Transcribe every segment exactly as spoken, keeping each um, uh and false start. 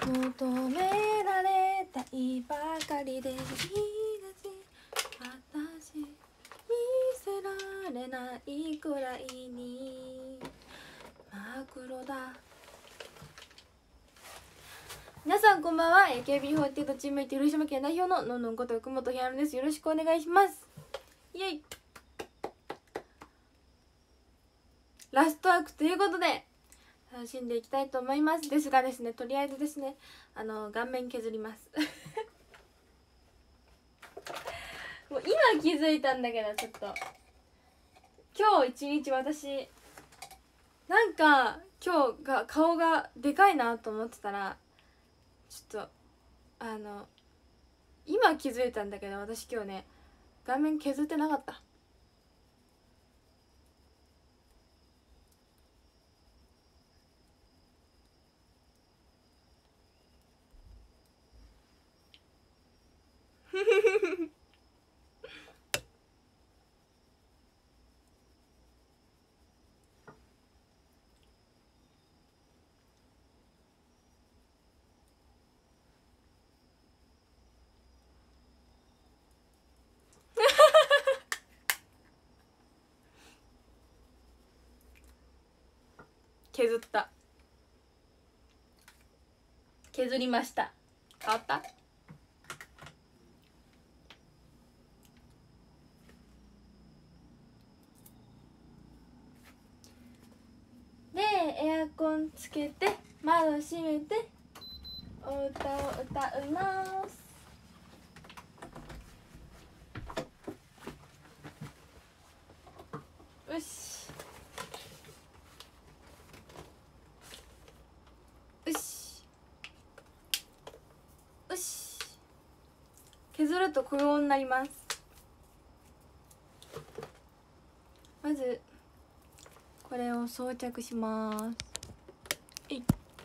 求められたいばかりでいいです私見せられないくらいに真っ黒だ。皆さんこんばんは。 エーケービーフォーティーエイト チームメイト広島県代表ののんのんこと福本ひあるです。よろしくお願いします。イエイ。ラストワークということで楽しんでいきたいと思います。ですがですね、とりあえずですね、あの顔面削りますもう今気づいたんだけど、ちょっと今日一日私なんか今日が顔がでかいなと思ってたら、ちょっとあの今気づいたんだけど、私今日ね顔面削ってなかった削った削りました。変わった？でエアコンつけて窓閉めてお歌を歌います。よしよしよし。削るとこうになります。まずこれを装着します。えい。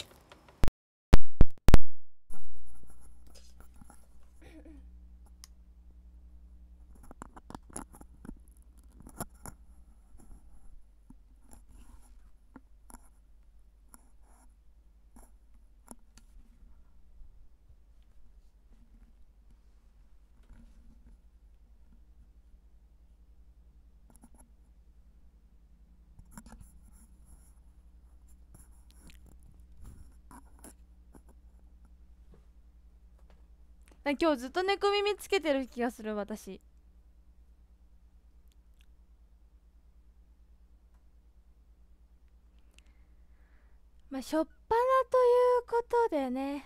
今日ずっと猫耳つけてる気がする私。まあしょっぱなということでね、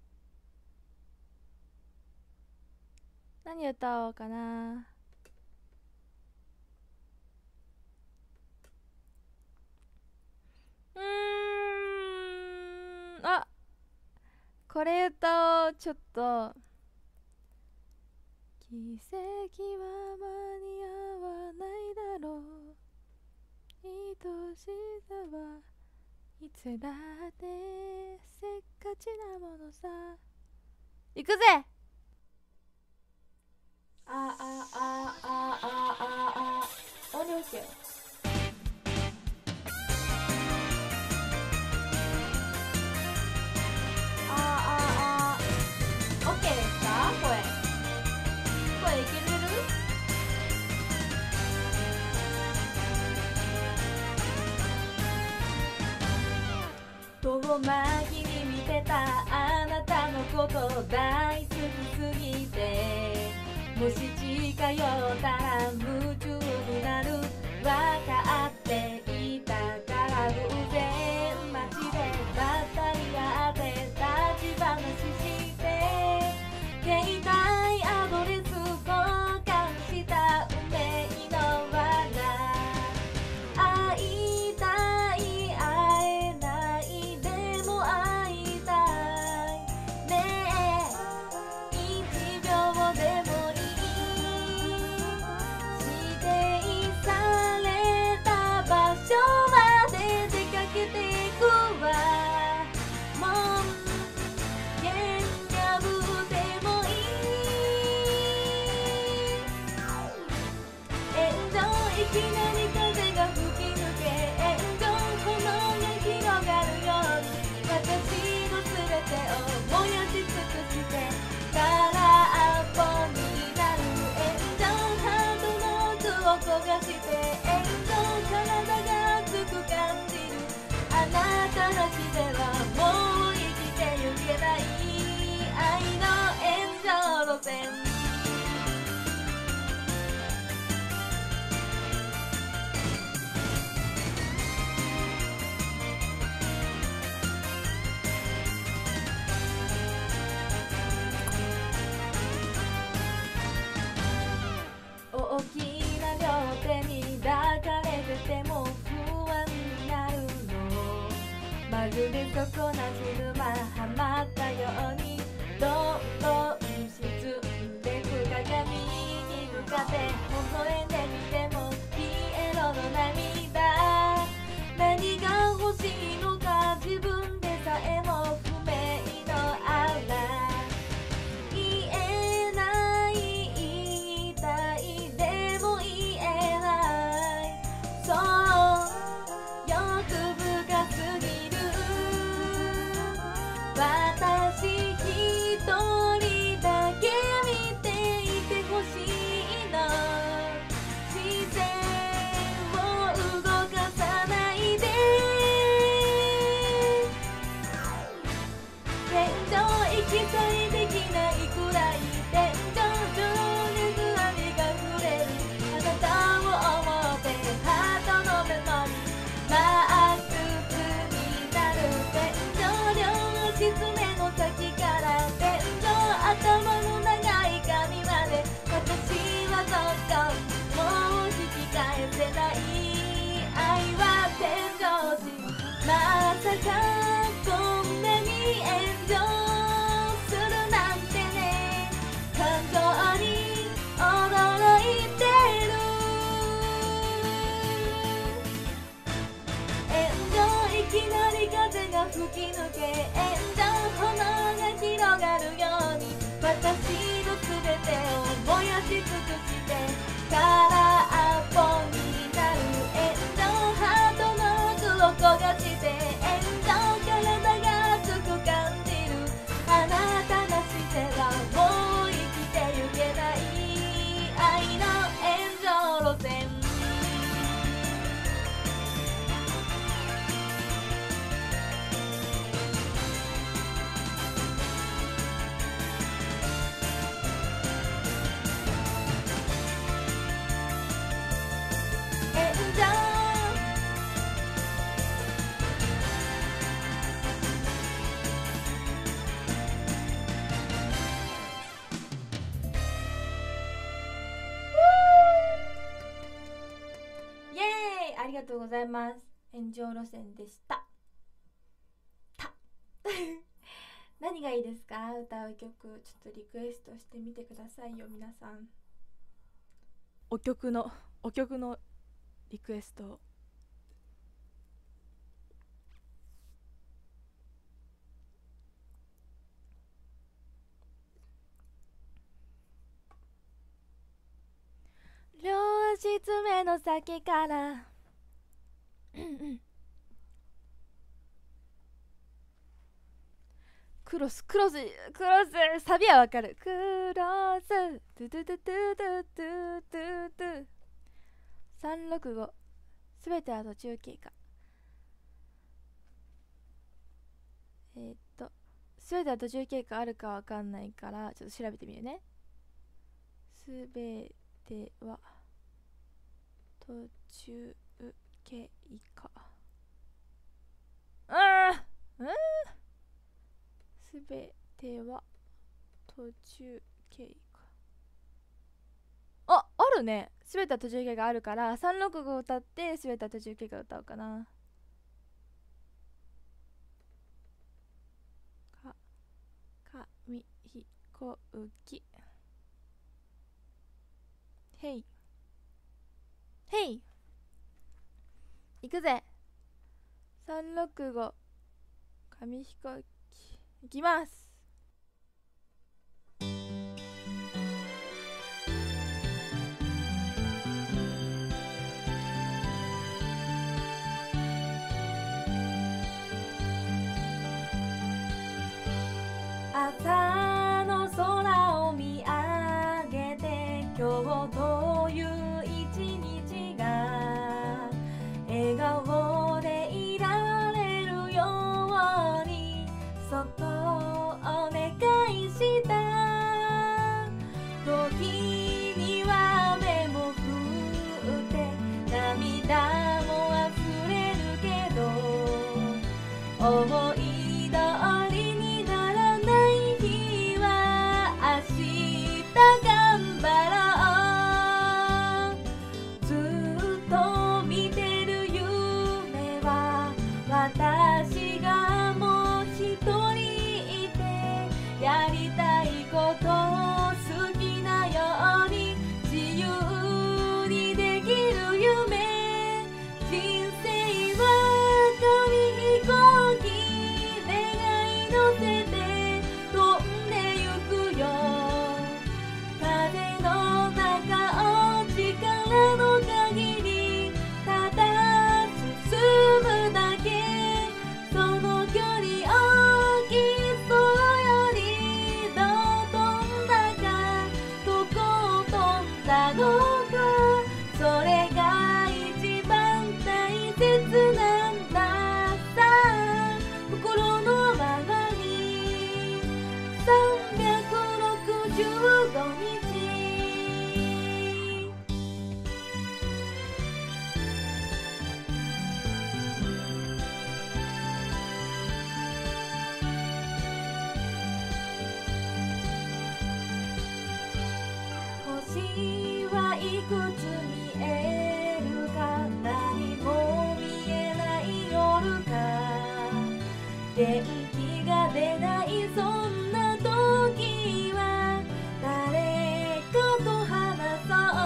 何歌おうかな。うーん、あ、これ歌おう。ちょっと奇跡は間に合わないだろう、愛しさはいつだってせっかちなものさ。行くぜ。あああああああ、音量してよ。あああ、オッケーですか？声声いけてる？遠巻きに見てたあなたのこと大好きすぎて、もし近寄ったら夢中になる、わかっていたから偶然街でばったり会って立ち話して携帯アドレス交換した運命の罠。会いたい会えないでも会いたいねえ、一秒でもいい、指定された場所まで出かしではもう生きてゆけない愛の炎上路線。大きな両手に抱かれてても不安になるの。まるで底なし沼はまったようにどんどん沈んでく鏡に向かって微笑んでみてもピエロの涙。何が欲しいのか自分でさえも不明のあら。言えない言いたいでも言えない。そう欲深すぎる。私一人だけ見ていてほしいの。視線を動かさないで。天井行き去りできないくらい天井情熱網が触れる。あなたを思ってハートのメモリーマックスになる。天井両失目の先から天井頭の長い髪まで私はどこもう引き返せない。愛は天井人。まさかこんなに炎上するなんてね。感情に驚いてる。炎上いきなり風が吹き抜け炎上炎が広がるように私のすべてを燃やし尽くして空っぽになる。炎上ハートの奥を焦がして炎上体が熱く感じる。あなたなしではもう生きてゆけない愛の炎上路線。炎上イエーイ。ありがとうございます。炎上路線でした。た何がいいですか？歌う曲ちょっとリクエストしてみてくださいよ皆さん。お曲のお曲のリクエスト。両足爪の先からクロスクロスクロスサビはわかる。クロストゥトゥトゥトゥトゥトゥトゥトゥさんろくごすべては途中経過。えー、っとすべては途中経過あるかわかんないからちょっと調べてみるね。すべては途中経過。あーうんすべては途中経過。あ、あるね。すべては途中経過あるからさんろくご歌ってすべては途中経過歌おうかな。か、かみひこうきへいへいいくぜ。さんろくご紙飛行機いきます。朝の空を見上げて今日という一日が笑顔でいられるよ思い通りにならない日は明日頑張ろう。ずっと見てる夢は私がもう一人いて、やりたいこと好きなように自由にできる夢。人生は紙飛行機、願い乗せて飛んでゆくよ。風の中を力の限りただ進むだけ。その距離をきっとよりどう飛んだか、どこを飛んだのか、それが一番大切なんださ。心のままにさんびゃくろくじゅうごにち。星はいくつ見えるか、何も見えない夜か。元気が出ないそんな時は誰かと話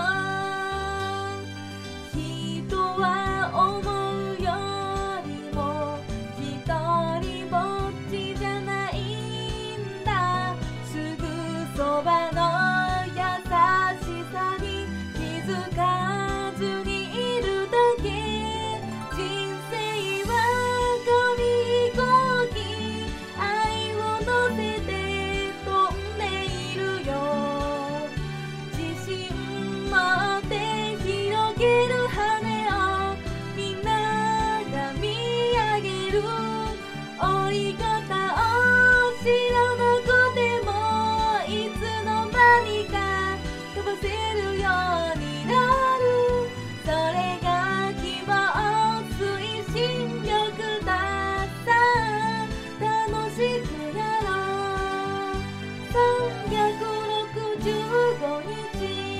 そう。人は思うよりも一人ぼっちじゃないんだ。すぐそばの優しさに気づかずにいるだけ。人生は紙飛行機、愛を乗せて飛んでいるよ。自信持って広げる羽をみんなが見上げる。追い方を知らなくてもいつの間にか飛ばせるようになる。それが希望推進力ださ。楽しくやろうさんびゃくろくじゅうごにち。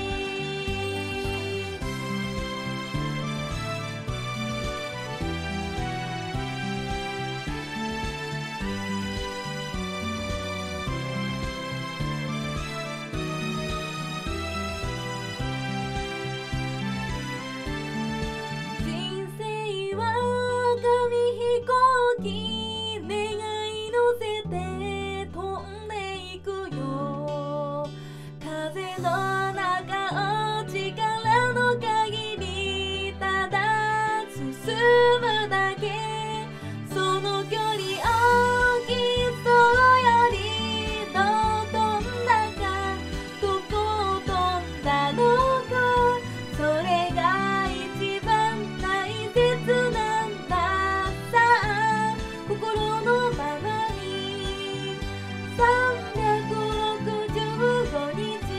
人生は紙飛行機、願い乗せて飛んでいくよ。風の中を力の限りただ進むだけ。その距離をきっとよりどう飛んだか、どこを飛んだのか、それが一番大切なんださ。心のままにさんびゃくろくじゅうごにち。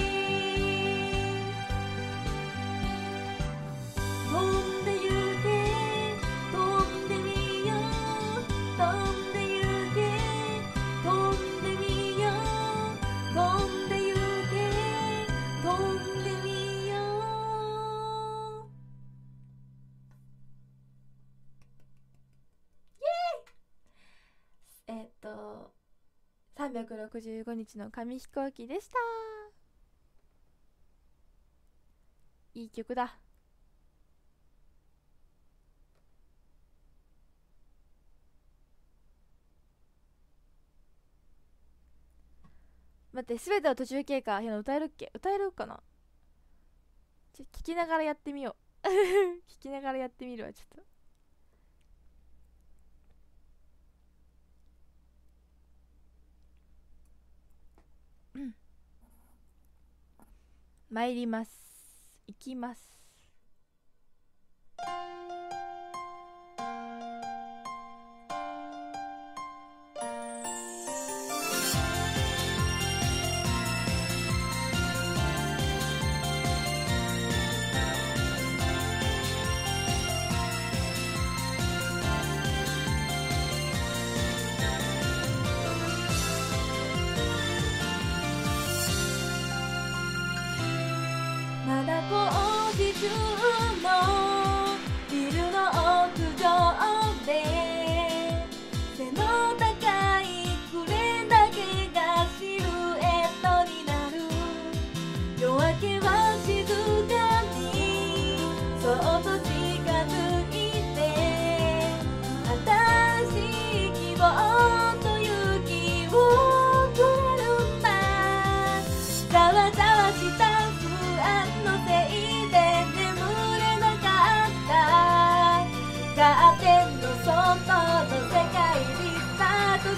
飛んでゆけ飛んでみよう、飛んでゆけ飛んでみよう、飛んでゆけ飛んでみよう。えっとさんびゃくろくじゅうごにちの紙飛行機でした。いい曲だ。待って、すべての途中経過への歌えるっけ、歌えるかな。ちょ聞きながらやってみよう聞きながらやってみるわ。ちょっと参ります。行きます。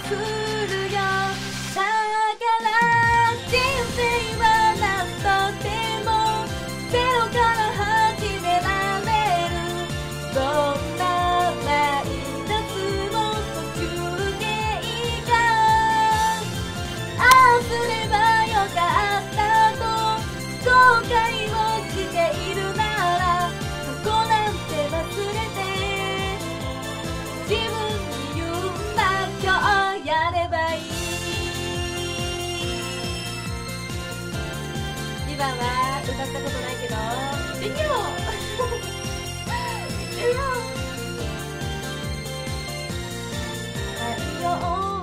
するよ。だから人生は何とでもゼロから始められる。どんなマイナスも途中経過、ああすればよかったと後悔をしているなら、過去なんて忘れて自分に言うんだ、今日やればいい。にばんは歌ったことないけど行ってみよう行ってみよう。太陽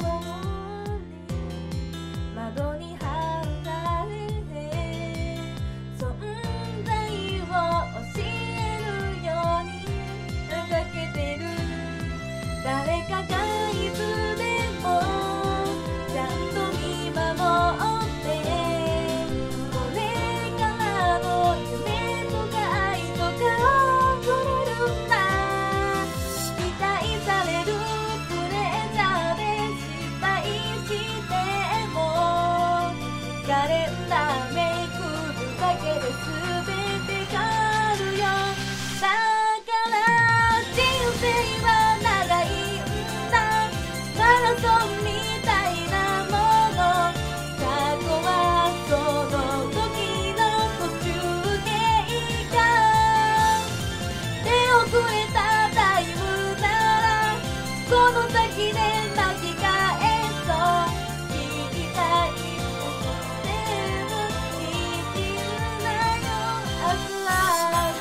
に窓に貼られて存在を教えるようにかけてる。誰かがいつでもちゃんと見守ってこれからの夢とか愛とかをくれるんだ。期待されるプレッシャーで失敗してもカレンダーめくるだけで全て変わるよ。だから人生は長いんだ、マラソンみたいなもの。過去はその時の途中経過、手遅れたタイムならこの先で巻き返そう。聞きたいことでも生きるなよ、明日は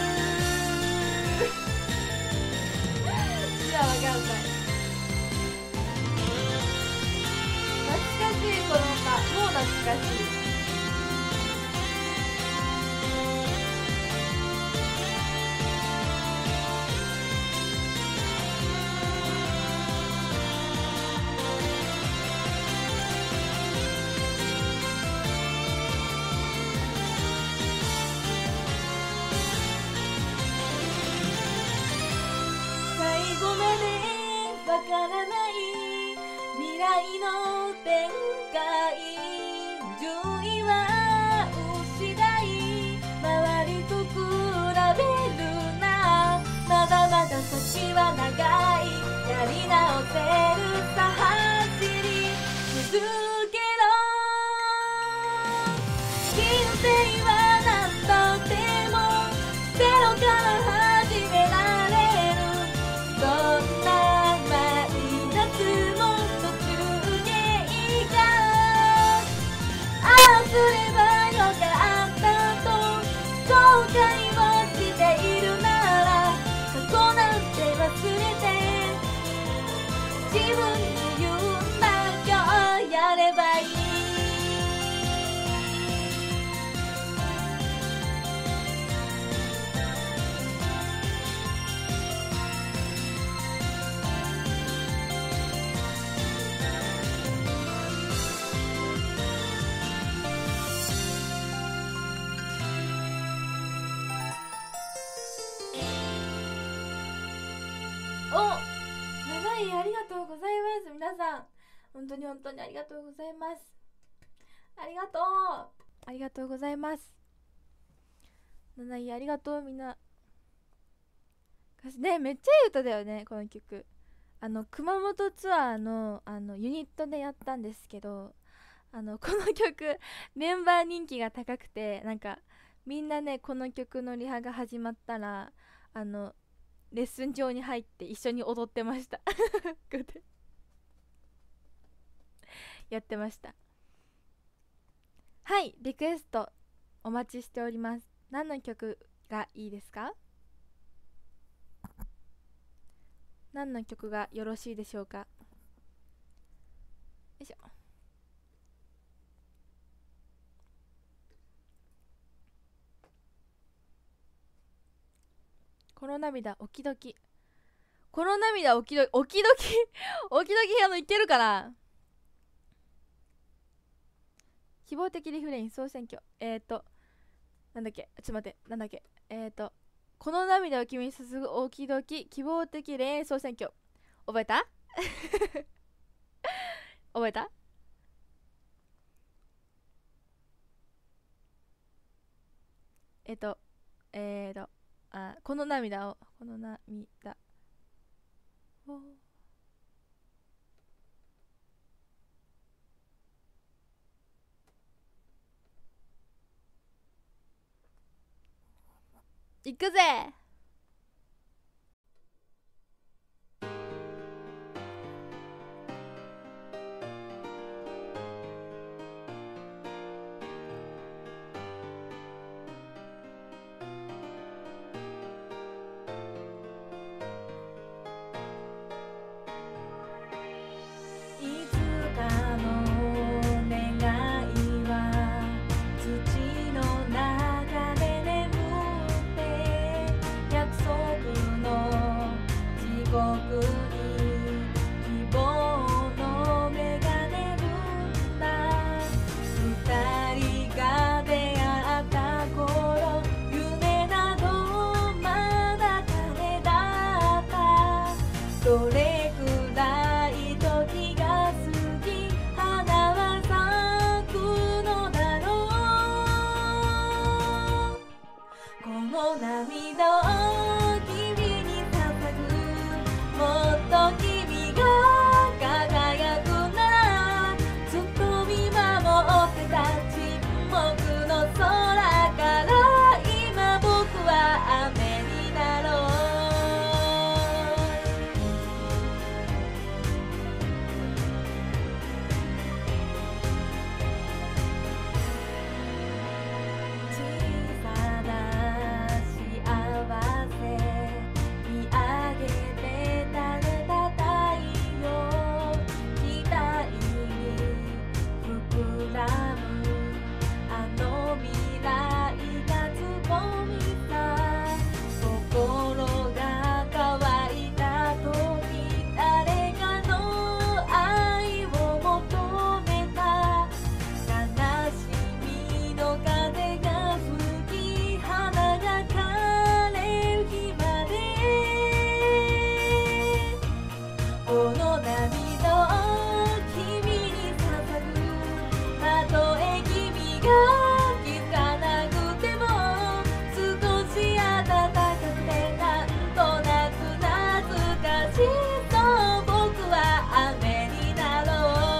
じゃあわかんない。懐かしいこの歌、もう懐かしい。最後までわからない未来の展開、順位は失い周りと比べるな。まだまだ先は長い、やり直せるさ、走り続けろ。人生は何とでもゼロから始められる。どんなマイナスも途中経過、ああすればよかったと後悔をしているなら、過去なんて忘れて自分に言うんだ、今日やればいい。お、なないありがとうございます。皆さん本当に本当にありがとうございます。ありがとうありがとうございます。なないありがとう。みんなね、めっちゃいい歌だよねこの曲。あの熊本ツアーのあのユニットでやったんですけど、あのこの曲メンバー人気が高くて、なんかみんなねこの曲のリハが始まったらあのレッスン場に入って一緒に踊ってましたやってました。はい、リクエストお待ちしております。何の曲がいいですか？何の曲がよろしいでしょうか？よいしょ。この涙おきどき、この涙おきどき、おきどきおきどきあのいけるかな。希望的リフレイン総選挙、えーとなんだっけ、ちょっと待って、なんだっけ、えーとこの涙を君に注ぐおきどき希望的恋愛総選挙、覚えた覚えた？えっとえーとあこの涙をこの涙を行くぜ。いつかの願いは土の中で眠って約束の地獄に希望の目が出るんだ。二人が出会った頃夢などまだ種だった。どれくらい時が過ぎ花は咲くのだろう。この涙を君に捧ぐ。もっと君が輝くならずっと見守ってた。沈黙の空から今僕は雨になろう。小さな幸せ見上げて垂れた太陽。期待に膨らむあの未来がつぼみさ。心が乾いた時誰かの愛を求めた。悲しみの風が吹き花が枯れる日までこの涙を君に捧ぐ。たとえ君が気づかなくても少し暖かくてなんとなく懐かしそう。僕は雨になろう。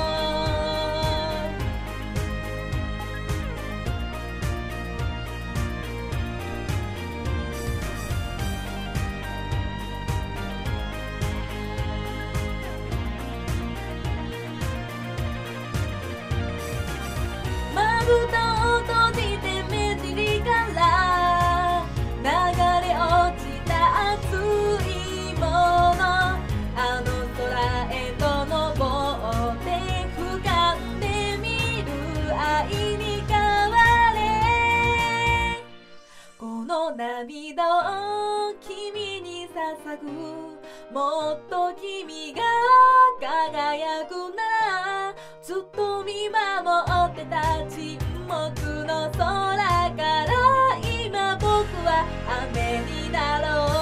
まぶたを閉じて目尻から流れ落ちた熱いもの。あの空へと登って俯瞰で見る愛に変われ。この涙を君に捧ぐ。もっと君が輝くならずっと見守ってた。沈黙の空から今僕は雨になろう。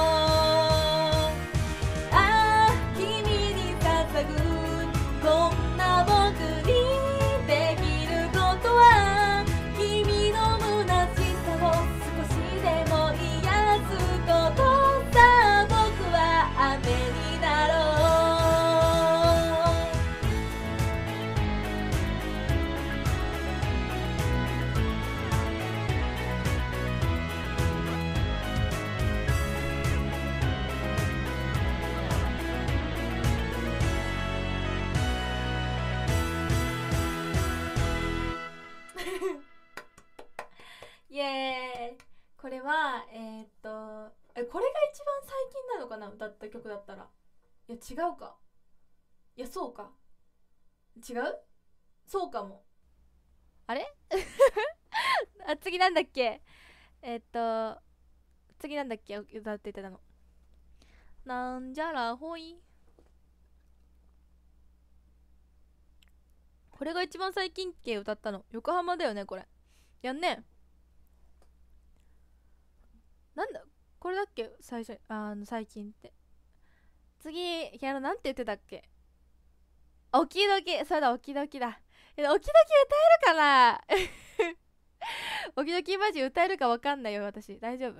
ああ君に捧ぐ。こんな僕にできることは君の虚しさを少しでも癒すことさ。僕は雨になろう。イエーイ。これはえー、っとえこれが一番最近なのかな、歌った曲だったら。いや違うか。いやそうか。違う。そうかも。あれあ次なんだっけ。えー、っと次なんだっけ歌ってたの。なんじゃらほい。これが一番最近っけ歌ったの。横浜だよねこれ。やんね。なんだこれだっけ最初。あの最近って次やろ。なんて言ってたっけ。 おきどき、そうだ、おきどきだ。え、おきどき歌えるかなおきどきマジ歌えるかわかんないよ、私。大丈夫？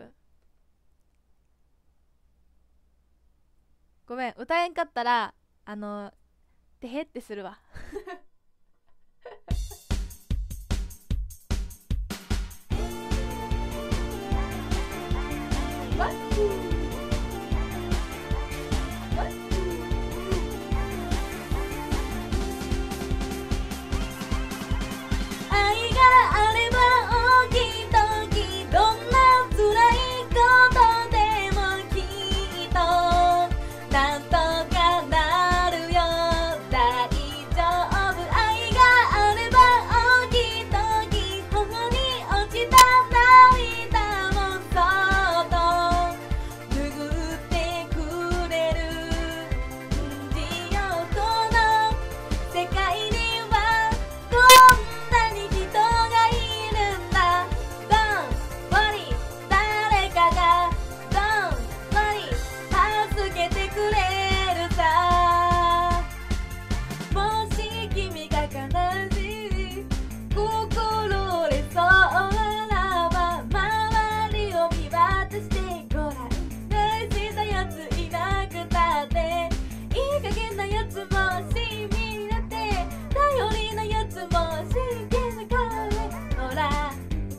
ごめん、歌えんかったら、あの、てへってするわ。 愛があれば大きい時どんな辛いことでもきっとなんとかなるよ大丈夫愛があれば大きい時頬に落ちた涙もそっと拭ってくれる自由この世界にはこんなに人がいるんだ Don't worry 誰かが Don't worry 助けてくれるさもし君が悲しい心折れそうならば周りを見渡してごらん大事なやついなくたっていい加減なやつも親身になって頼りなやつも真剣な顔でほら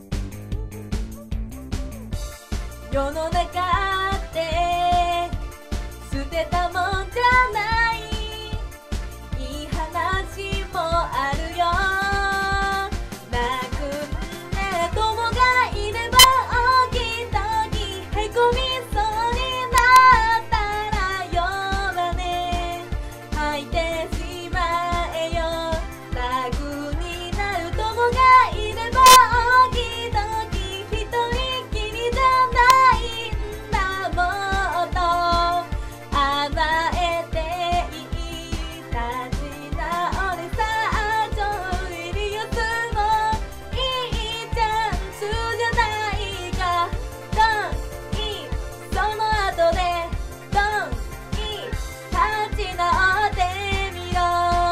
世の中って捨てたもんじゃないいい話もあるよ泣くんで友がいれば大きい時へこみそうになったら呼ばね吐いてしまえよ楽になる友がいれば大きい時一人きりじゃないんだもっと甘えていい立ち直れさあちょいリアスもいいチャンスじゃないかドンいいその後でドンいい立ち直ってみろ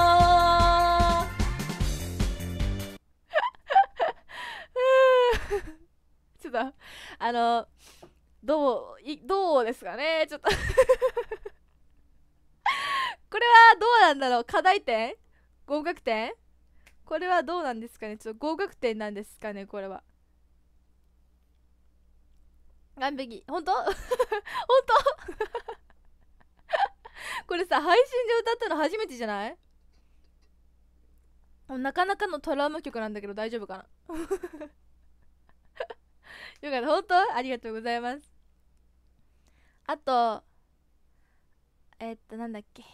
ちょっと、あの、どう、い、どうですかねちょっと。これはどうなんだろう課題点合格点これはどうなんですかねちょっと合格点なんですかねこれは。完璧。ほんとほんとこれさ、配信で歌ったの初めてじゃない？なかなかのトラウマ曲なんだけど大丈夫かなよかった。ほんとありがとうございます。あと、えー、っと、なんだっけ。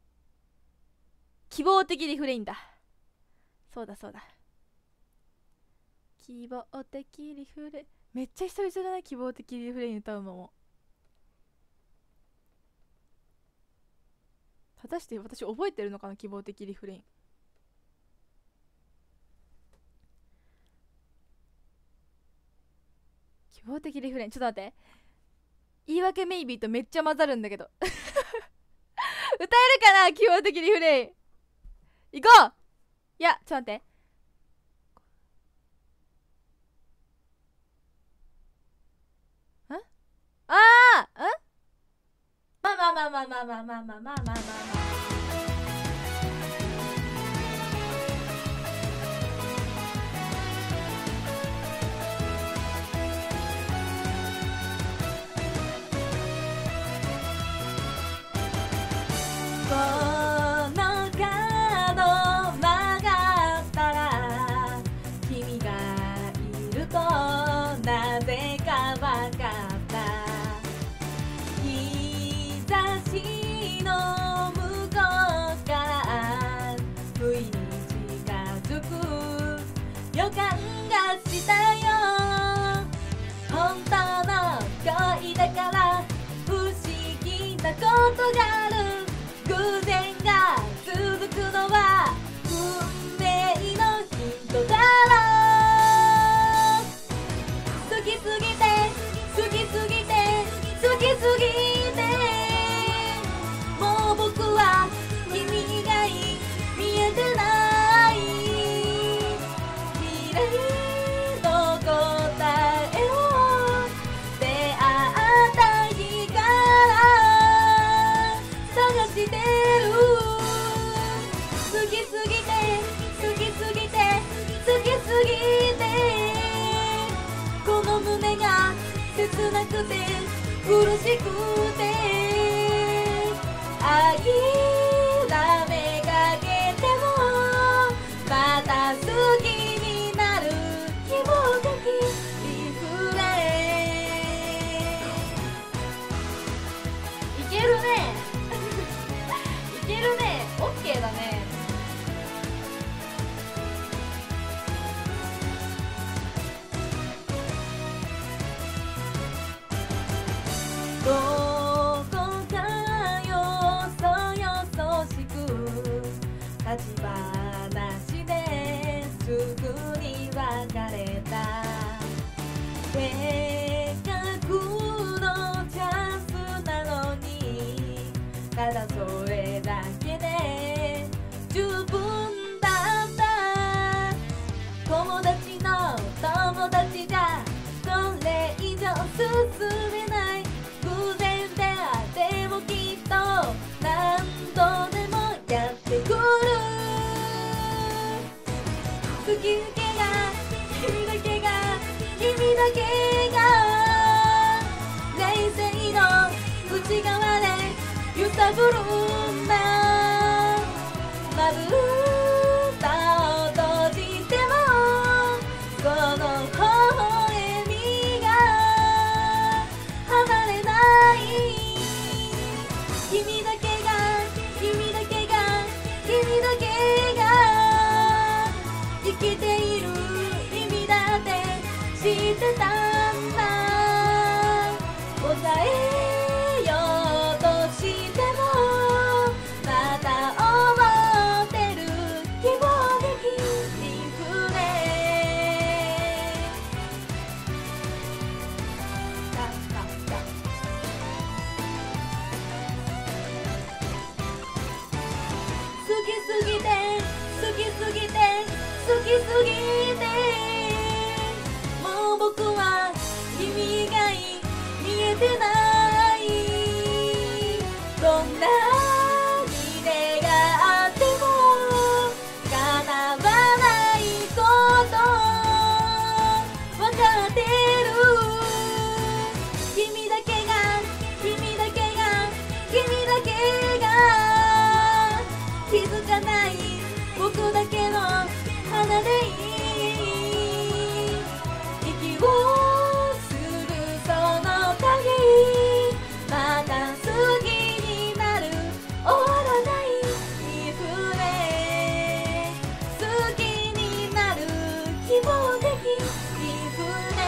希望的リフレインだ。そうだそうだ。希望的リフレイン。めっちゃ久々じゃない？希望的リフレイン歌うのも。果たして私覚えてるのかな？希望的リフレイン。希望的リフレイン。ちょっと待って。言い訳メイビーとめっちゃ混ざるんだけど。歌えるかな？希望的リフレイン。行こう！いや、ちょっと待って。ん？あー！ん？まあまあまあまあまあまあまあまあまあまあまあまあ。 この角曲がったら君がいるとなぜかわかった日差しの向こうから不意に近づく予感がしたよ本当の恋だから不思議なことがある偶然が続くのは運命のヒントだろう好きすぎて好きすぎて好きすぎてもう僕は君以外切なくて苦しくて諦めかけてもまた好きになる希望的リフレイ。いけるねいけるね、オッケーだね。どこかよそよそしく立ち話ですぐに別れた。せっかくのチャンスなのにただそれだけで十分だった。友達の友達じゃこれ以上進めない。偶然出会ってもきっと何度でもやってくる。好きだけが君だけが君だけが冷静の内側で揺さぶるんだ。まぶたを閉じてもその微笑みが離れない。君だけが君だけが君だけが生きている意味だって知ってたんだ。抑えようとしてもまた思ってる希望的リフレイ。タッタッタ好きすぎて好きすぎて好きすぎてもう僕は君以外見えてない。どんなに願っても叶わないこと分かってる。君だけが君だけが君だけが気づかない僕だけの花でいい。息をするその限りまた好きになる終わらないリフレイ。好きになる希望的リフレ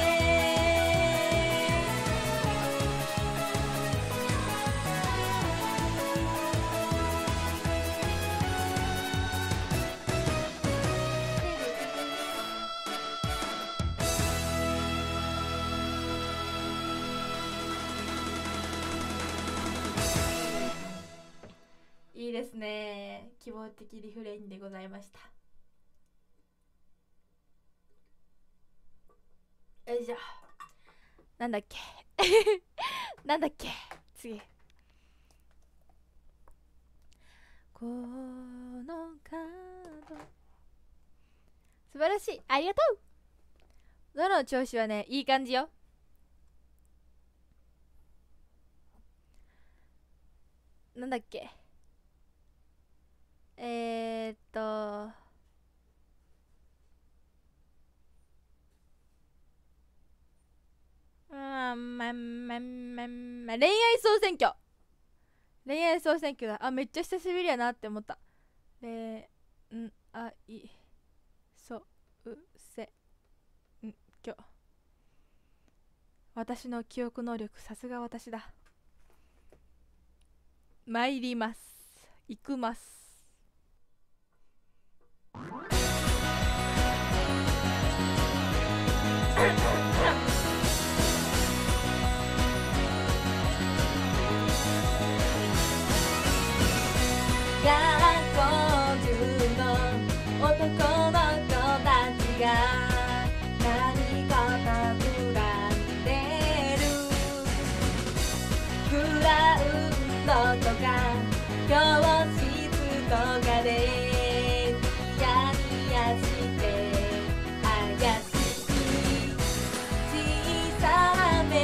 イ。いいですね。希望的リフレインでございました。よいしょ。 なんだっけなんだっけ次。このカード素晴らしい、ありがとう。どの調子はね、いい感じよ。なんだっけえー、っとまあまあまあまあまあ恋愛総選挙恋愛総選挙だ。あ、めっちゃ久しぶりやなって思った。恋愛総選挙。私の記憶能力、さすが私だ。参ります。行くます。 学校中の男の子たちが何か企んでる。グラウンドとか教室とかでニヤニヤして怪しい小さな目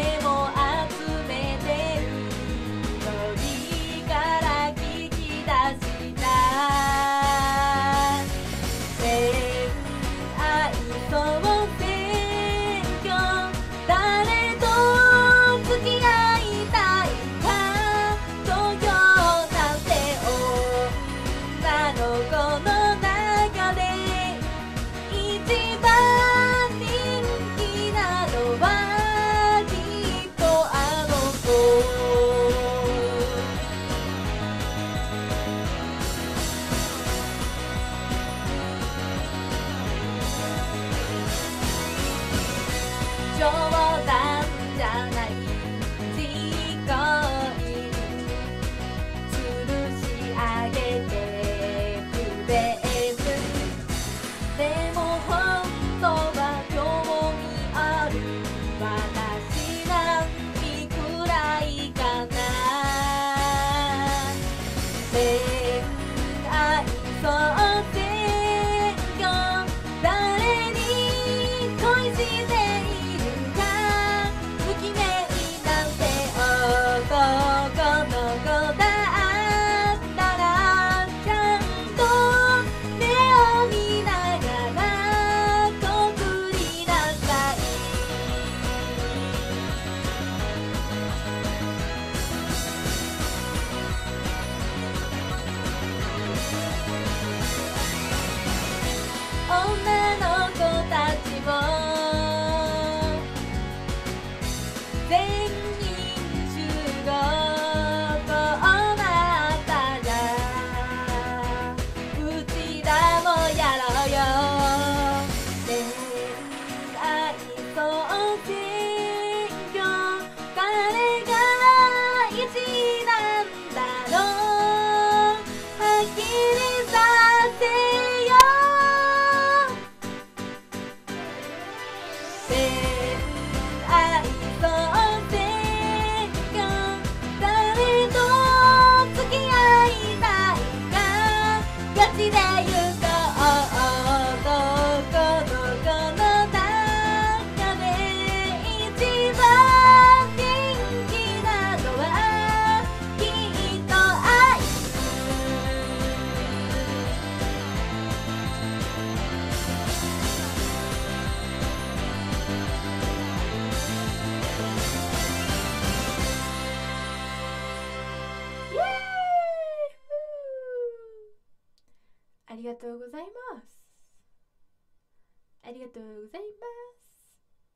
りがとうございます。ありがとうございます。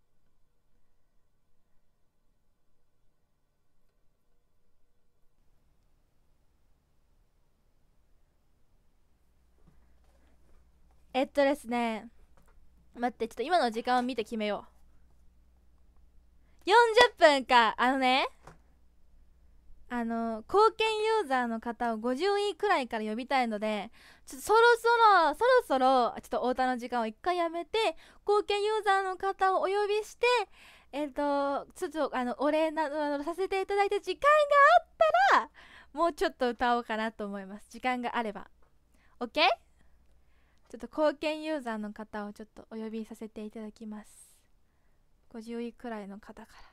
えっとですね、待って、ちょっと今の時間を見て決めよう。よんじゅっぷんか。あのね、あの貢献ユーザーの方をごじゅういくらいから呼びたいので、ちょっとそろそろそろそろちょっと太田の時間を一回やめて、貢献ユーザーの方をお呼びして、えっとちょっとあのお礼などさせていただいて、時間があったらもうちょっと歌おうかなと思います。時間があれば OK？ ちょっと貢献ユーザーの方をちょっとお呼びさせていただきます。ごじゅういくらいの方から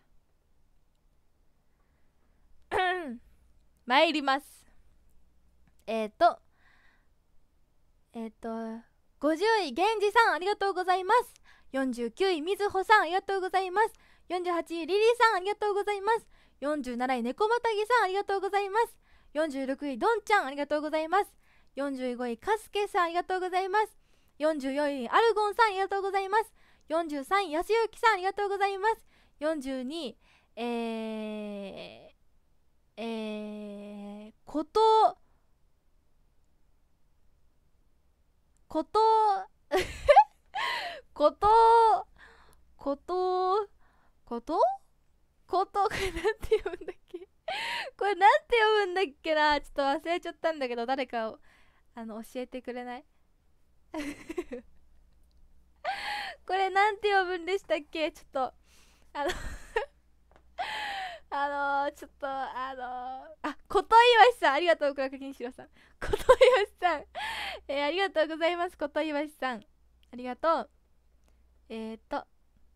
参ります。えっ、ー、とえっ、ー、とごじゅうい源氏さん、ありがとうございます。よんじゅうきゅういみずほさん、ありがとうございます。よんじゅうはちいリリーさん、ありがとうございます。よんじゅうなない猫またぎさん、ありがとうございます。よんじゅうろくいどんちゃん、ありがとうございます。よんじゅうごいかすけさん、ありがとうございます。よんじゅうよんいアルゴンさん、ありがとうございます。よんじゅうさんいやすゆきさん、ありがとうございます。よんじゅうにいえーえー、こと、こと、こと、こと、こと、こと、これなんて読むんだっけこれなんて読むんだっけな、ちょっと忘れちゃったんだけど、誰かをあの教えてくれないこれなんて読むんでしたっけ、ちょっとあのあのー、ちょっとあのー、あ、こといわしさん、ありがとう、倉掛金城さん、こといわしさん、えー、ありがとうございます。こといわしさん、ありがとう。えーと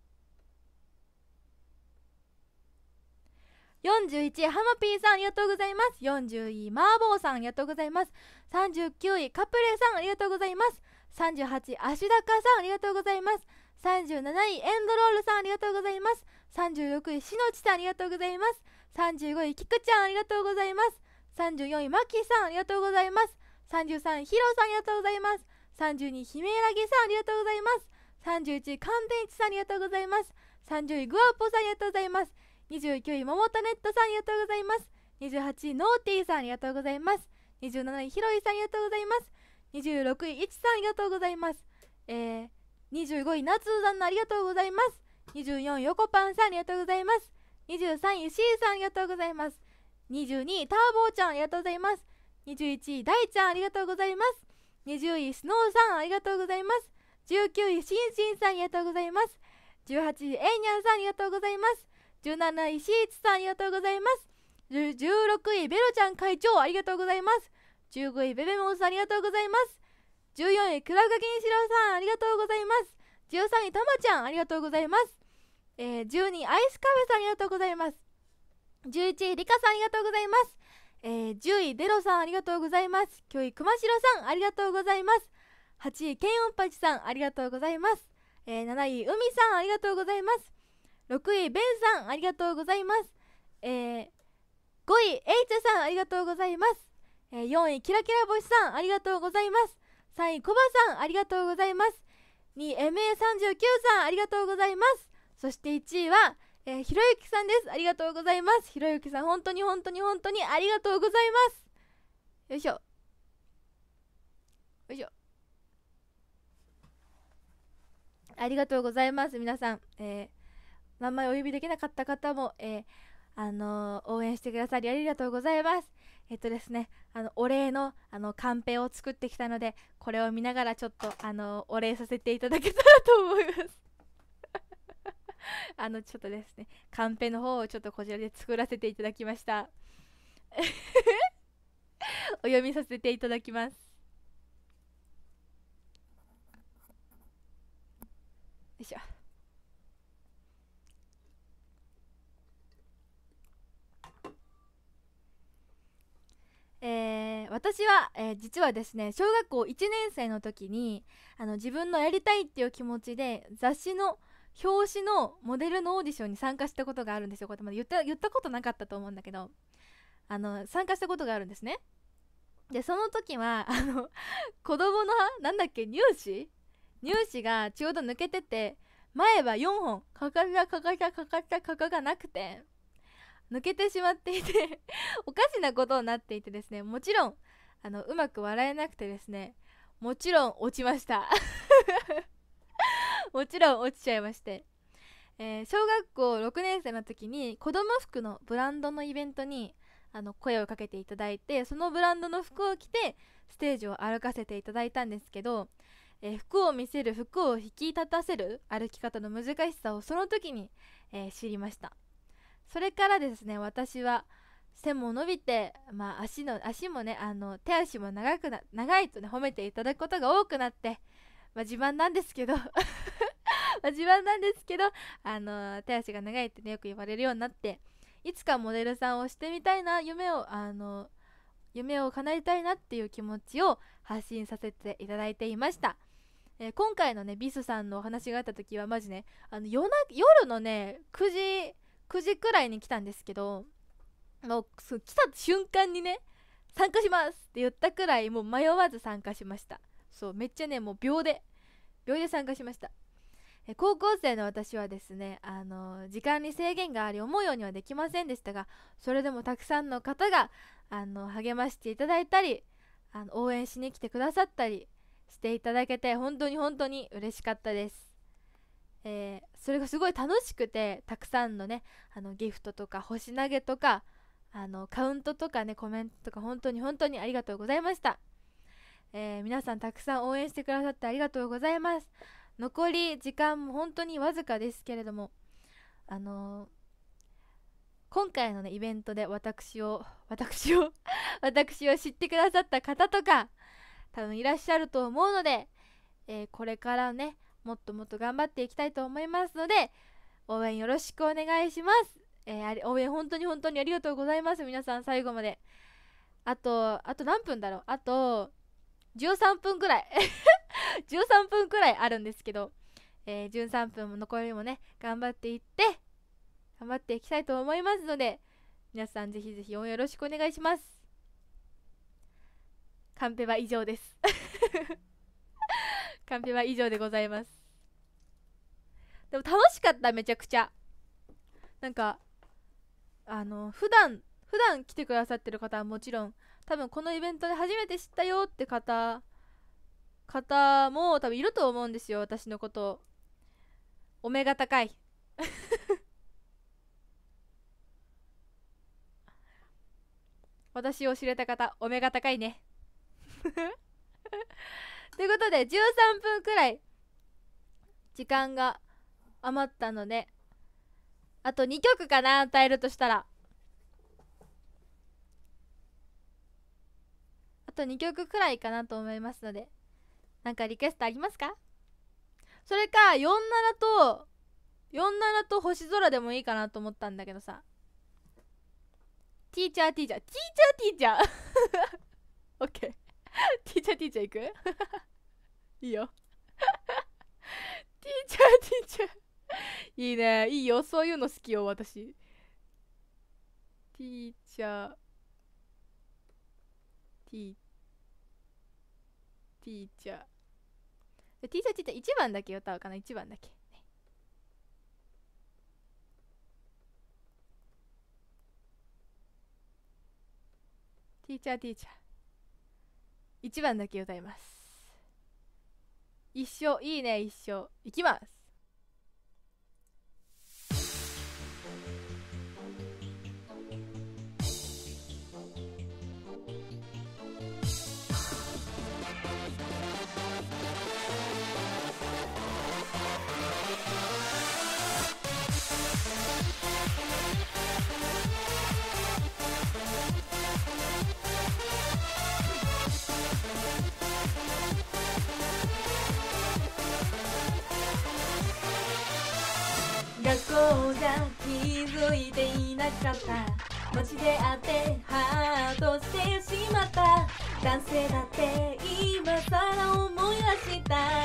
よんじゅういちいハマピーさん、ありがとうございます。よんじゅういマーボーさん、ありがとうございます。さんじゅうきゅういカプレさん、ありがとうございます。さんじゅうはちい足高さん、ありがとうございます。さんじゅうなないエンドロールさん、ありがとうございます。さんじゅうろくいしのちさん、ありがとうございます。さんじゅうごいきくちゃん、ありがとうございます。さんじゅうよんいまきさん、ありがとうございます。さんじゅうさんいひろさん、ありがとうございます。さんじゅうにいひめらぎさん、ありがとうございます。さんじゅういちいかんでんちさん、ありがとうございます。さんじゅういグアポさん、ありがとうございます。にじゅうきゅういももたネットさん、ありがとうございます。にじゅうはちいノーティーさん、ありがとうございます。にじゅうなないひろいさん、ありがとうございます。にじゅうろくいいちさん、ありがとうございます。えー、にじゅうごいなつうざんのありがとうございます。にじゅうよんいよこぱんさん、ありがとうございます。にじゅうさんい C さん、ありがとうございます。にじゅうにいターボーちゃん、ありがとうございます。にじゅういちい大ちゃん、ありがとうございます。にじゅういスノーさん、ありがとうございます。じゅうきゅういしんしんさん、ありがとうございます。じゅうはちいえんにゃんさん、ありがとうございます。じゅうなないしーつさん、ありがとうございます。じゅうろくいベロちゃん会長、ありがとうございます。じゅうごいベベモンさん、ありがとうございます。じゅうよんい倉掛金四郎さん、ありがとうございます。じゅうさんいたまちゃん、ありがとうございます。えー、じゅうにいアイスカフェさん、ありがとうございます。じゅういちいリカさん、ありがとうございます。えー、じゅういデロさん、ありがとうございます。きゅうい熊代さん、ありがとうございます。はちいケンオンパチさん、ありがとうございます。えー、なない海さん、ありがとうございます。ろくいベンさん、ありがとうございます。えー、ごいエイチャさん、ありがとうございます。えー、よんいキラキラ星さん、ありがとうございます。さんいコバさん、ありがとうございます。にい エムエーさんじゅうきゅう さん、ありがとうございます。そしていちいは、えー、ひろゆきさんです。ありがとうございます。ひろゆきさん、本当に本当に本当にありがとうございます。よいしょよいしょ、ありがとうございます。皆さん、えー、名前お呼びできなかった方も、えーあのー、応援してくださりありがとうございます。えっとですね、あのお礼のあのカンペを作ってきたので、これを見ながらちょっとあのお礼させていただけたらと思いますあのちょっとですね、カンペの方をちょっとこちらで作らせていただきましたお読みさせていただきます。よいしょ。えー、私は、えー、実はですね、小学校いちねんせいの時にあの自分のやりたいっていう気持ちで雑誌の表紙のモデルのオーディションに参加したことがあるんですよ。これまだ言った言ったことなかったと思うんだけど、あの参加したことがあるんですね。 でその時はあの子供のなんだっけ乳歯乳歯がちょうど抜けてて、前はよんほんかかがかかがかかがかかがなくて抜けてしまっていておかしなことになっていてですね、もちろんあのうまく笑えなくてですね、もちろん落ちましたもちろん落ちちゃいまして、えー、小学校ろくねん生の時に子供服のブランドのイベントにあの声をかけていただいて、そのブランドの服を着てステージを歩かせていただいたんですけど、えー、服を見せる、服を引き立たせる歩き方の難しさをその時に、えー、知りました。それからですね、私は背も伸びて、まあ、足の足もね、あの手足も長くな長いとね褒めていただくことが多くなって、まあ、自慢なんですけどまあ自慢なんですけどあの手足が長いってねよく言われるようになって、いつかモデルさんをしてみたいな、夢をあの夢を叶えたいなっていう気持ちを発信させていただいていました。えー、今回のねビスさんのお話があった時はマジね、あの 夜, な夜のねくじくじくらいに来たんですけど、もう来た瞬間にね参加しますって言ったくらいもう迷わず参加しました。そう、めっちゃねもう秒で秒で参加しました。え高校生の私はですね、あの時間に制限があり思うようにはできませんでしたが、それでもたくさんの方があの励ましていただいたり、あの応援しに来てくださったりしていただけて本当に本当に嬉しかったです。えー、それがすごい楽しくて、たくさんのねあのギフトとか星投げとかあのカウントとかねコメントとか本当に本当にありがとうございました。えー、皆さんたくさん応援してくださってありがとうございます。残り時間も本当にわずかですけれども、あのー、今回のねイベントで私を私を私を知ってくださった方とか多分いらっしゃると思うので、えー、これからねもっともっと頑張っていきたいと思いますので、応援よろしくお願いします。えー、応援本当に本当にありがとうございます。皆さん最後まで。あとあと何分だろう、あとじゅうさんぷんくらいじゅうさんぷんくらいあるんですけど、えー、じゅうさんぷんも残りもね頑張っていって頑張っていきたいと思いますので、皆さんぜひぜひ応援よろしくお願いします。カンペは以上ですカンペは以上でございます。でも楽しかった、めちゃくちゃ。なんかあの普段普段来てくださってる方はもちろん、多分このイベントで初めて知ったよって方方も多分いると思うんですよ。私のことをお目が高い私を知れた方お目が高いねということでじゅうさんぷんくらい時間が余ったので、あとにきょくかな、歌えるとしたら。あとにきょくくらいかなと思いますので、なんかリクエストありますか？それかよんじゅうななとよんじゅうななと星空でもいいかなと思ったんだけどさ。ティーチャーティーチャーティーチャーティーチャーオッケーティーチャーティーチャーいくいいよティーチャーティーチャーいいね、いいよ、そういうの好きよ私。ティーチャーティーティーチャーティーチャーティーチャーいちばんだけ歌うかな、いちばんだけ、ね、ティーチャーティーチャーいちばんだけ歌います。一生いいね、一生いきます。 学校じゃ気づいていなかった、街で会ってハートしてしまった、男性だって今さら思い出した、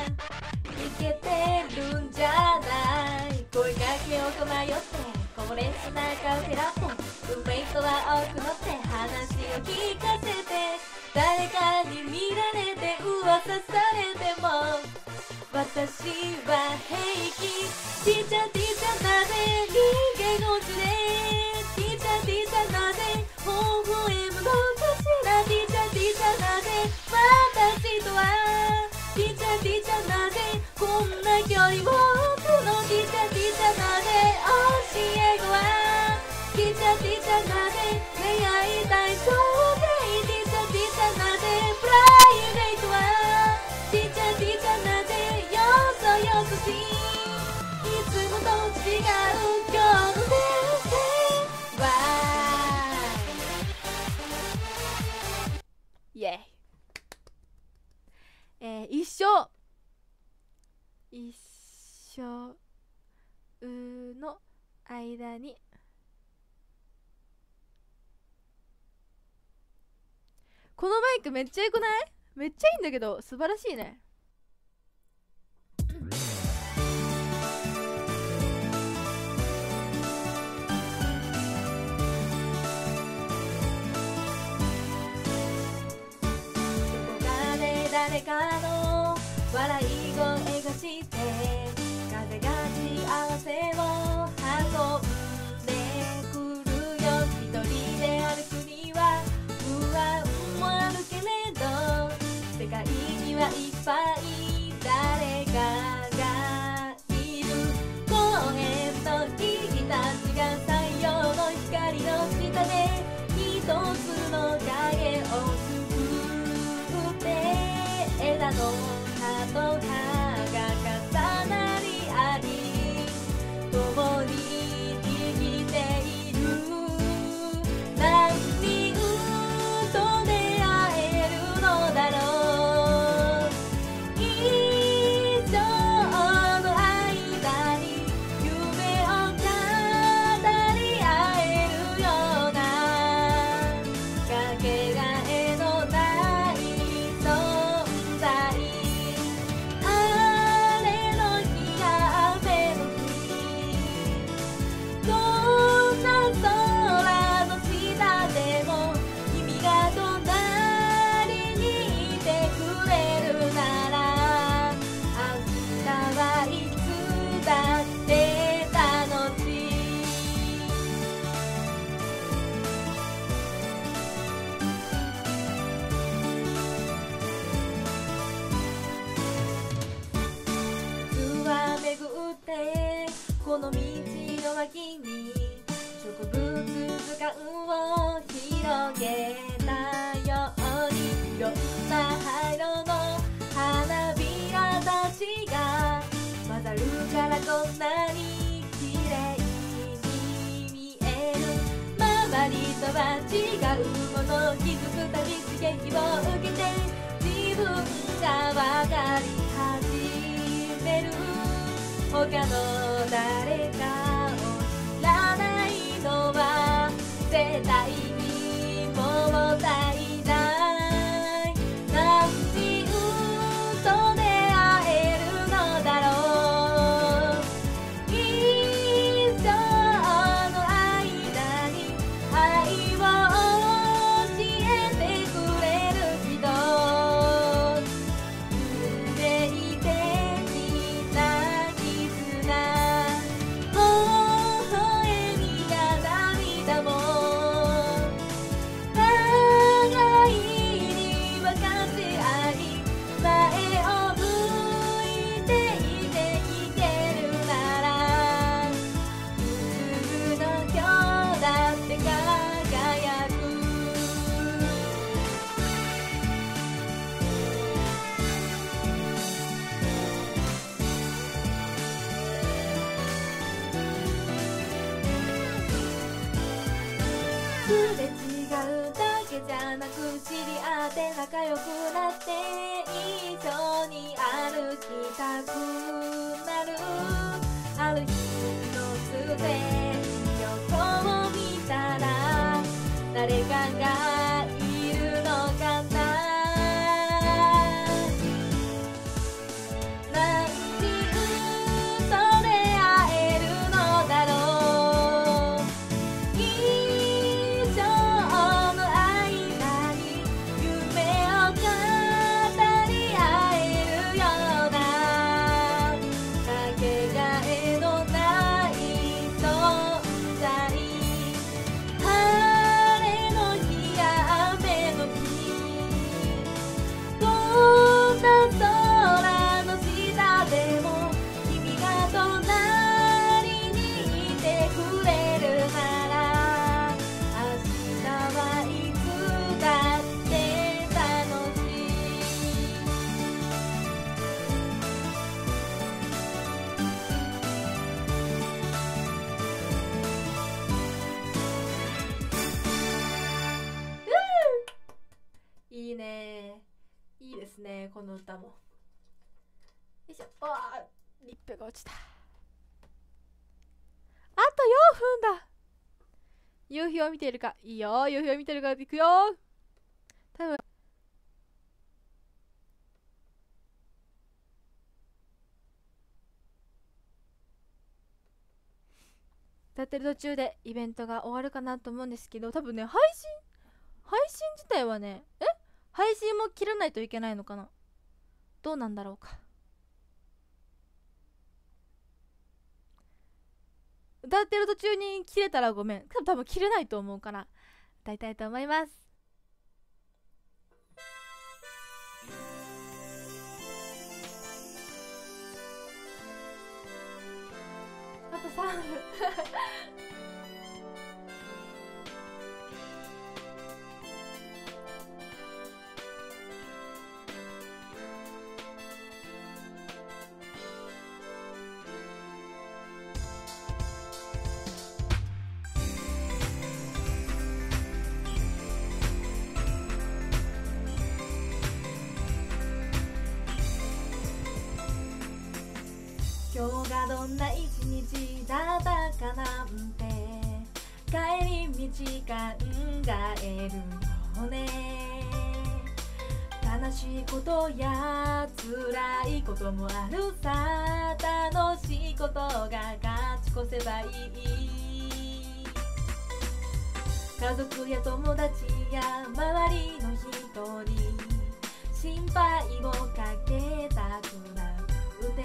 いけてるんじゃない、声かけようと迷ってこぼれしな顔照らって、運命とは多く乗って話を聞かせて、 誰かに見られて噂されても私は平気。ティーチャーティーチャーなぜ人間を連れ、ティーチャーティーチャーなぜ微笑むのかしら。ティーチャーティーチャーなぜ私とは、ティーチャーティーチャーなぜこんな距離を置くの。ティーチャーティーチャーなぜ教え子は、ティーチャーティーチャーなぜ恋愛対象で、ティーチャーティーチャーなぜプライベートは、ティーチャーティーチャーなぜよそよそしい、いつもと違う今日の先生はイエイ。えー、一生一生の間にこのマイクめっちゃ良くない？めっちゃいいんだけど、素晴らしいね。 誰かの笑い声がして風が幸せを運んでくるよ。一人で歩くには不安もあるけれど、世界にはいっぱい誰かがいる。公園の木たちが太陽の光の下で一つの影を枝の葉と葉が重なり合い共に生きている。何人と出会えるのだろう。一生の間に夢を語り合えるようなかけがえのないこの道の脇に植物図鑑を広げたように、いろんな色の花びらたちが混ざるからこんなに綺麗に見える。周りとは違うもの気づくたび刺激を受けて自分が分かり始める。他の誰かを知らないのは絶対にもったいない。何人と出会えるのだろう。一生の間に愛を教えてくれる人、運命的な微笑みや涙も互いに分かち合い、前を向いていていけるなら普通の今日だって輝く。すれ違うだけじゃなく知り合って仲良くなって一緒に歩きたくなる。ある日のつて横を見たら誰かがいるのかな。何人と出会えるのだろう。一生の間に夢いいですね、この歌も。よいしょ。ああ、リップが落ちた。あとよんぷんだ。夕日を見ているか。いいよ、夕日を見てるか。いくよ。多分歌ってる途中でイベントが終わるかなと思うんですけど、多分ね、配信配信自体はね、え配信も切らないといけないのかな。どうなんだろうか。歌ってる途中に切れたらごめん。多分切れないと思うから歌いたいと思います。あとさんぷん今日がどんな一日だったかなんて帰り道考えるよね。悲しいことや辛いこともあるさ。楽しいことが勝ち越せばいい。家族や友達や周りの人に心配をかけたくなくて、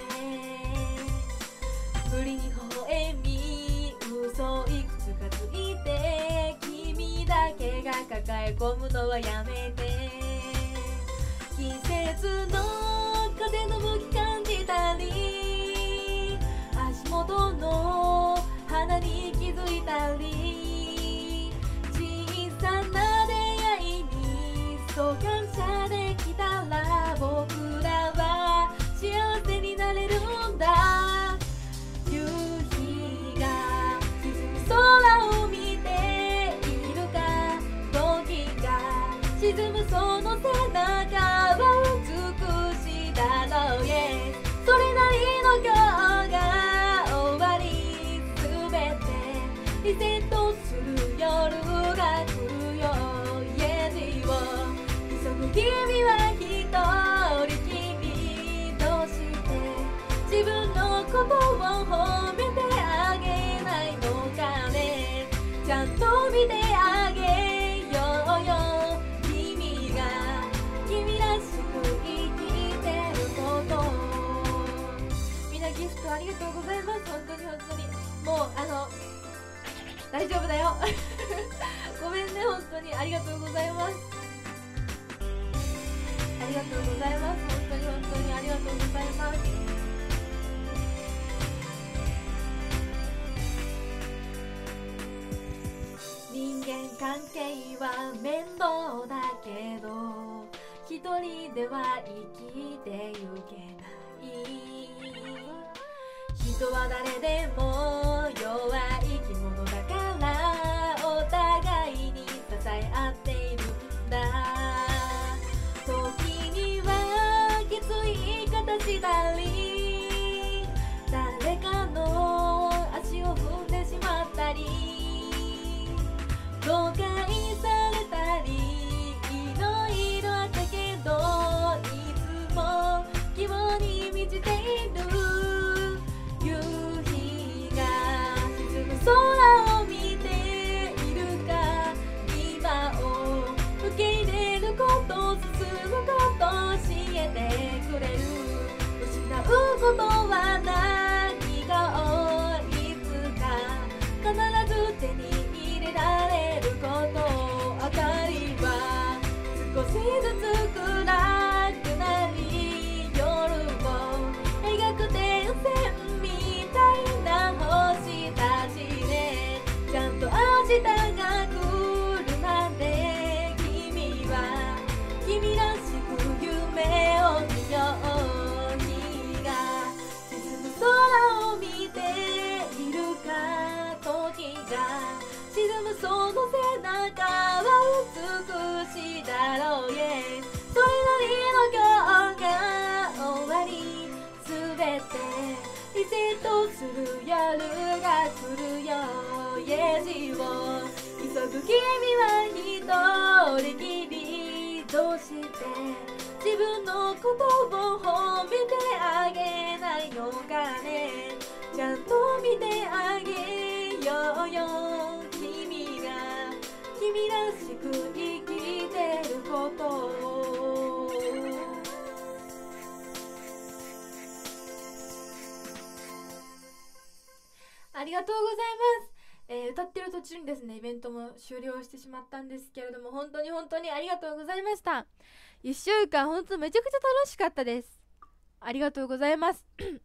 無理に微笑み嘘いくつかついて、君だけが抱え込むのはやめて。季節の風の向き感じたり、足元の花に気づいたり、小さな出会いにそう感謝できたら、僕らは幸せになれるんだ。夕日が沈む空を見ているか。時が沈むその背中は美しいだろう。yeah。 それなりの今日が終わり、すべてリセットする夜が来るよ。家路を急ぐ君は一人君として自分のことを褒めてあげないのかね。ちゃんと見てあげようよ。君が君らしく生きてること。みんなギフトありがとうございます。本当に本当にもうあの大丈夫だよごめんね、本当にありがとうございます。ありがとうございます。本当に本当にありがとうございます。人間関係は面倒だけど一人では生きてゆけない。人は誰でも弱い生き物だから、お互いに支え合っているんだ。時にはきつい言い方したり、誰かの足を踏んでしまったり、誤解されたり、いろいろあったけど、いつも希望に満ちている。夕日が沈む空を見ているか。今を受け入れること、進むこと教えてくれる。失うことは何かをいつか必ず手に入れられること。明かりは少しずつ暗くなり、夜を描く点線みたいな星たちで、ちゃんと明日が来るまで君は君らしく夢を見よう。日が沈セットする夜が来るよイエジを急ぐ君は一人きりどうして自分のことを褒めてあげないのかねちゃんと見てあげようよ君が君らしく生きてることをありがとうございます、えー、歌ってる途中にですねイベントも終了してしまったんですけれども本当に本当にありがとうございましたいっしゅうかん本当めちゃくちゃ楽しかったですありがとうございます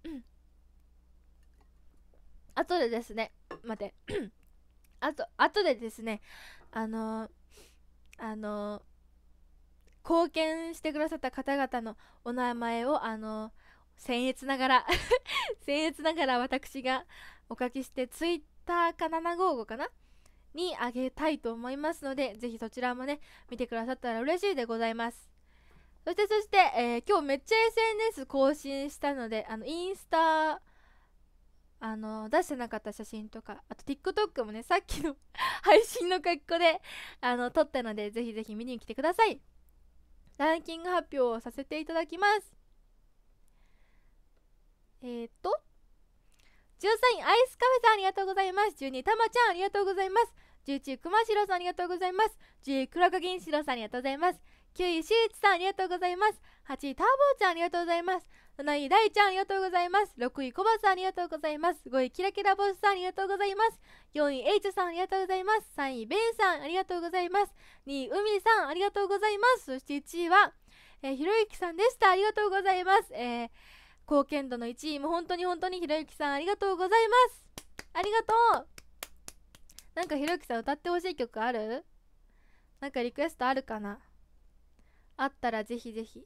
あとでですね待ってあとあとでですねあのー、あのー、貢献してくださった方々のお名前をあのー、僭越ながら僭越ながら私がお書きしてツイッターかななごーごかなにあげたいと思いますのでぜひそちらもね見てくださったら嬉しいでございますそしてそして、えー、今日めっちゃ エスエヌエス 更新したのであのインスタあの出してなかった写真とかあと TikTok もねさっきの配信の格好であの撮ったのでぜひぜひ見に来てくださいランキング発表をさせていただきますえー、っとじゅうさんいアイスカフェさんありがとうございますじゅうにたまちゃんありがとうございますじゅういちいくましろさんありがとうございますじゅうい黒影しろさんありがとうございますきゅういしーちさんありがとうございますはちいターボーちゃんありがとうございますなない大ちゃんありがとうございますろくいコバさんありがとうございますごいキラキラボスさんありがとうございますよんい H さんありがとうございますさんいベンさんありがとうございますにい海さんありがとうございますそしていちいは、えー、ひろゆきさんでしたありがとうございます、えー、貢献度のいちいも本当に本当にひろゆきさんありがとうございますありがとうなんかひろゆきさん歌ってほしい曲あるなんかリクエストあるかなあったらぜひぜひ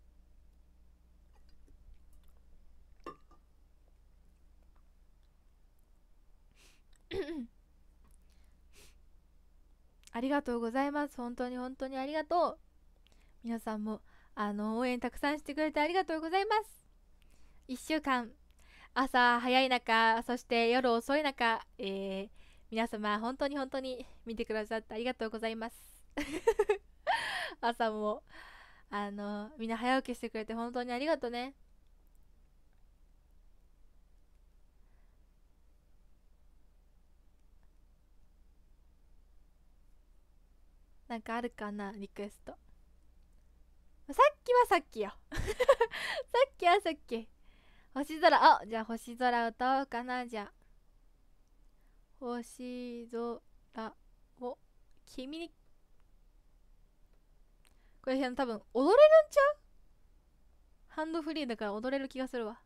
ありがとうございます本当に本当にありがとう皆さんもあの応援たくさんしてくれてありがとうございますいっしゅうかん朝早い中そして夜遅い中、えー、皆様本当に本当に見てくださってありがとうございます朝もあのみんな早起きしてくれて本当にありがとうねなんかあるかなリクエストさっきはさっきよさっきはさっき星空あじゃあ星空歌おうかなじゃあ星空を君にこれ多分踊れるんちゃうハンドフリーだから踊れる気がするわ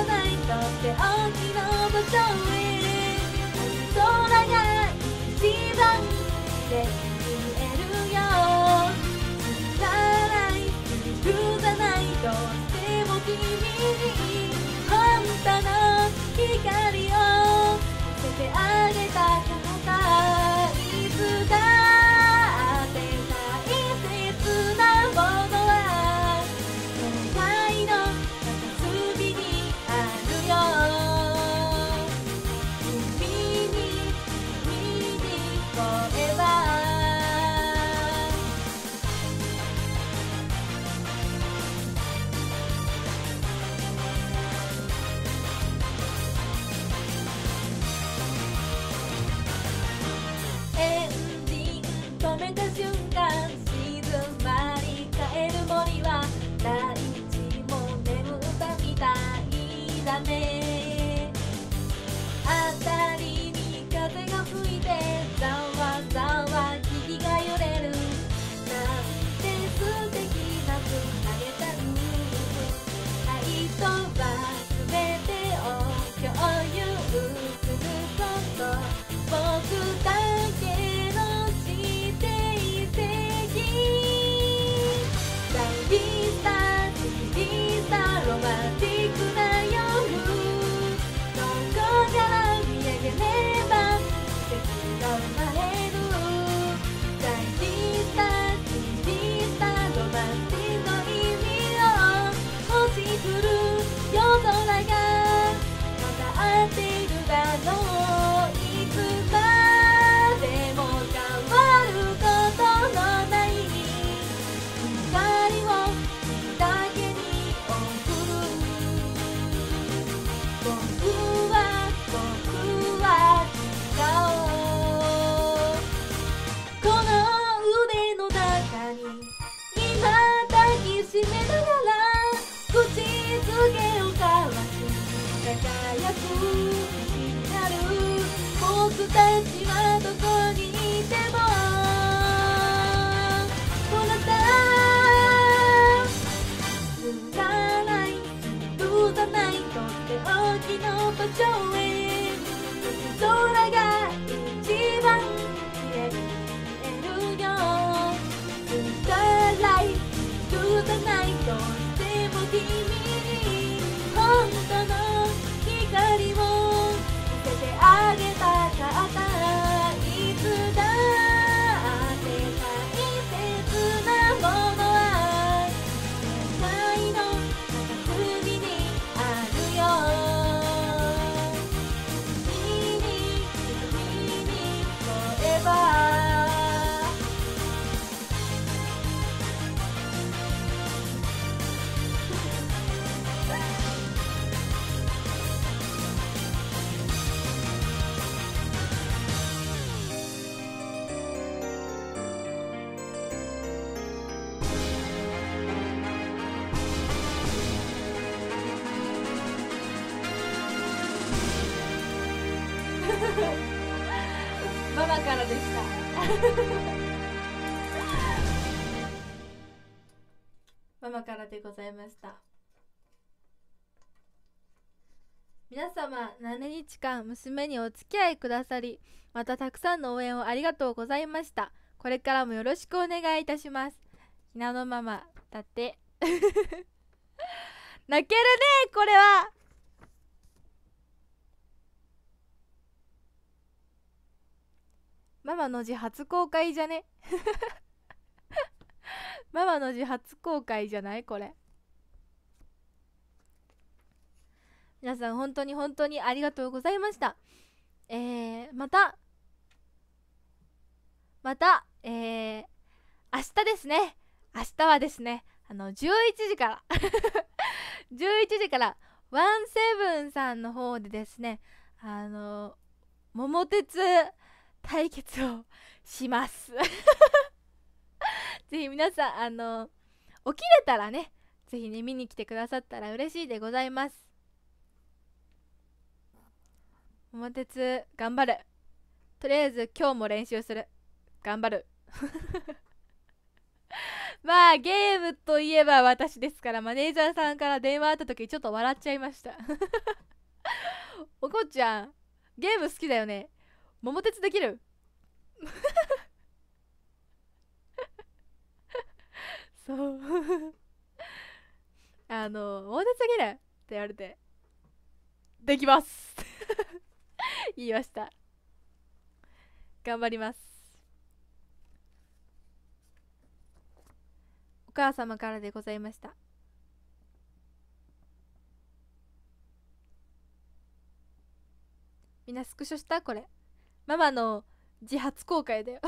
大きな場所へ空がに今抱きしめながら口づけを交わし輝く星になる僕たちはどこにいてもこなた揺らない揺らないとっておきの場所へ空が一番綺麗に見えるよ揺らない揺らないとしても君に本当の光を見せてあげたかったいつだって大切なものは世界の片隅にあるよ君に君に foreverママからでしたママからでございました。 皆様何日間娘にお付き合いくださり、またたくさんの応援をありがとうございました。これからもよろしくお願いいたします。ひなのママだって泣けるねこれは。ママの字初公開じゃねママの字初公開じゃないこれ。皆さん本当に本当にありがとうございました。えー、またまたえー、明日ですね。明日はですね、あのじゅういちじからじゅういちじからワンセブンさんの方でですね、あの桃鉄対決をしますぜひ皆さんあの起きれたらね、ぜひね見に来てくださったら嬉しいでございます。桃鉄頑張る。とりあえず今日も練習する。頑張るまあゲームといえば私ですから、マネージャーさんから電話あった時ちょっと笑っちゃいましたおこちゃんゲーム好きだよね。桃鉄できるそうあの桃鉄できるって言われてできます言いました。頑張ります。お母様からでございました。みんなスクショした？これママの自発公開だよ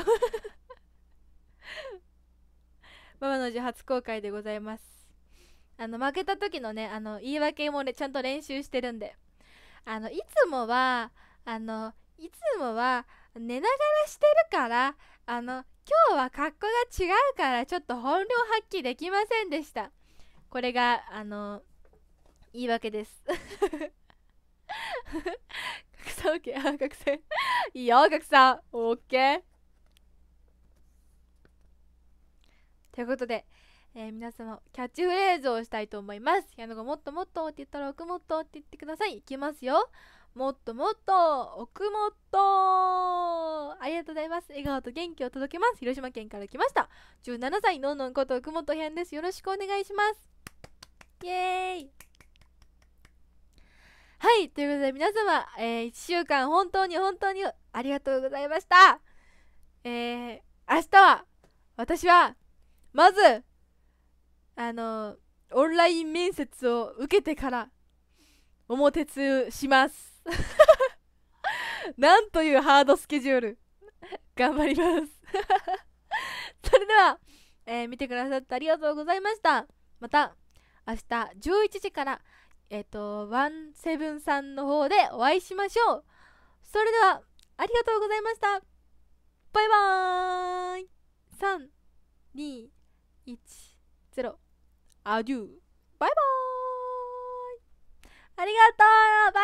ママの自発公開でございます。あの負けた時のね、あの言い訳もねちゃんと練習してるんで、あのいつもはあのいつもは寝ながらしてるから、あの今日は格好が違うからちょっと本領発揮できませんでした。これがあの言い訳です格差 OK あ格差いいよ格差 OK ということで、えー、皆様キャッチフレーズをしたいと思います。矢野がもっともっとって言ったら奥もっとって言ってください。いきますよ。もっともっと奥もっと。ありがとうございます。笑顔と元気を届けます。広島県から来ましたじゅうななさいのんのんこと奥本編です。よろしくお願いします。イエーイ。はい、ということで皆様、えー、いっしゅうかん本当に本当にありがとうございました。えー、明日は私はまずあのオンライン面接を受けてから桃鉄しますなんというハードスケジュール頑張りますそれでは、えー、見てくださってありがとうございました。また明日じゅういちじからえっとワンセブンさんの方でお会いしましょう。それではありがとうございました。バイバーイ。さん、にいちゼロアデューバイバーイ。ありがとう。バイ